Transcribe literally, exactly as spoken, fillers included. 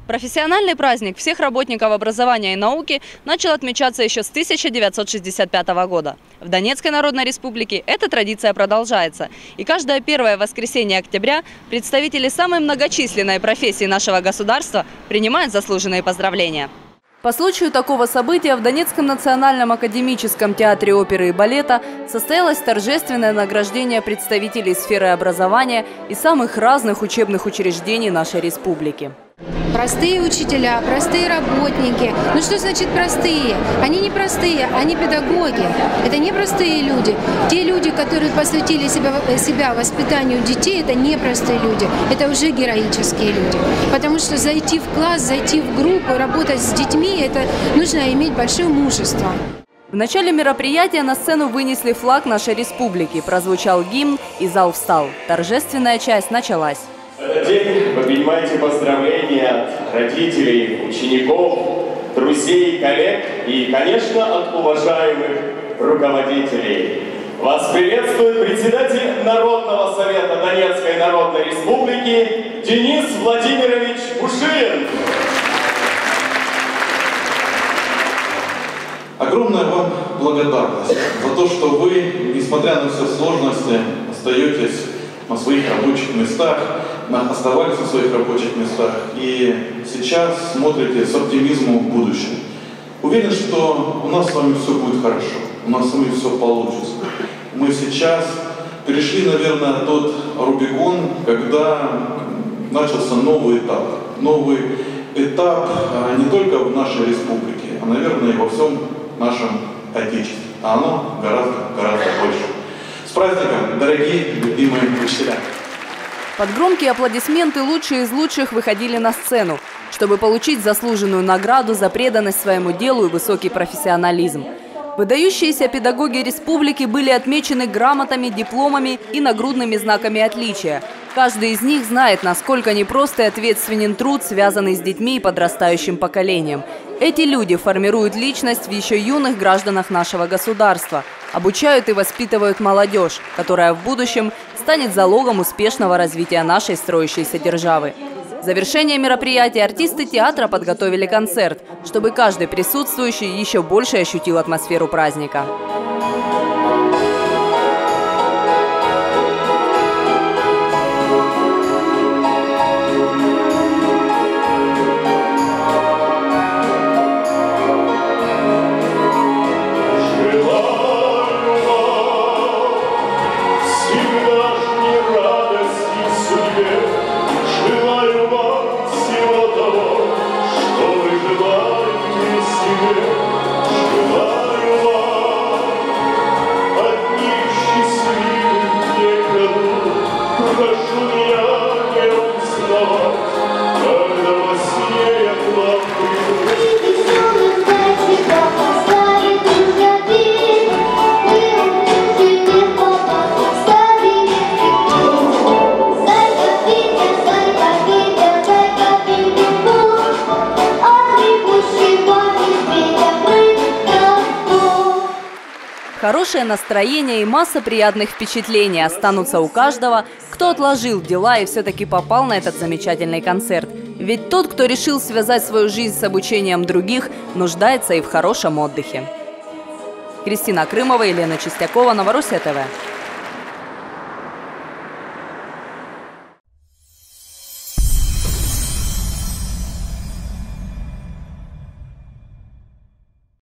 Профессиональный праздник всех работников образования и науки начал отмечаться еще с тысяча девятьсот шестьдесят пятого года. В Донецкой Народной Республике эта традиция продолжается. И каждое первое воскресенье октября представители самой многочисленной профессии нашего государства принимают заслуженные поздравления. По случаю такого события в Донецком национальном академическом театре оперы и балета состоялось торжественное награждение представителей сферы образования и самых разных учебных учреждений нашей республики. Простые учителя, простые работники. Ну что значит простые? Они не простые, они педагоги. Это не простые люди. Те люди, которые посвятили себя, себя воспитанию детей, это не простые люди. Это уже героические люди. Потому что зайти в класс, зайти в группу, работать с детьми, это нужно иметь большое мужество. В начале мероприятия на сцену вынесли флаг нашей республики, прозвучал гимн и зал встал. Торжественная часть началась. В этот день вы принимаете поздравления от родителей, учеников, друзей, коллег и, конечно, от уважаемых руководителей. Вас приветствует председатель Народного совета Донецкой Народной Республики Денис Владимирович Бушин. Огромная вам благодарность за то, что вы, несмотря на все сложности, остаетесь на своих рабочих местах, оставались на своих рабочих местах и сейчас смотрите с оптимизмом в будущее. Уверен, что у нас с вами все будет хорошо, у нас с вами все получится. Мы сейчас перешли, наверное, тот Рубикон, когда начался новый этап. Новый этап не только в нашей республике, а, наверное, и во всем нашем Отечестве. А оно гораздо, гораздо больше. С праздником, дорогие, любимые учителя! Под громкие аплодисменты лучшие из лучших выходили на сцену, чтобы получить заслуженную награду за преданность своему делу и высокий профессионализм. Выдающиеся педагоги республики были отмечены грамотами, дипломами и нагрудными знаками отличия. Каждый из них знает, насколько непрост и ответственен труд, связанный с детьми и подрастающим поколением. Эти люди формируют личность в еще юных гражданах нашего государства, обучают и воспитывают молодежь, которая в будущем станет залогом успешного развития нашей строящейся державы. В завершение мероприятия артисты театра подготовили концерт, чтобы каждый присутствующий еще больше ощутил атмосферу праздника. Хорошее настроение и масса приятных впечатлений останутся у каждого, кто отложил дела и все-таки попал на этот замечательный концерт. Ведь тот, кто решил связать свою жизнь с обучением других, нуждается и в хорошем отдыхе. Кристина Крымова, Елена Чистякова, Новороссия ТВ.